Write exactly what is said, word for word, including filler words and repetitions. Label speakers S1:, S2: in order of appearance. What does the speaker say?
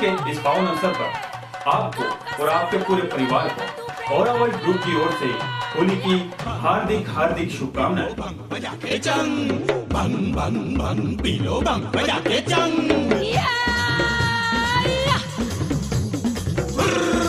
S1: के इस पावन अवसर पर आपको और आपके पूरे परिवार को और अवॉइड ग्रुप की ओर से होली की हार्दिक हार्दिक शुभकामनाएं।
S2: Yeah!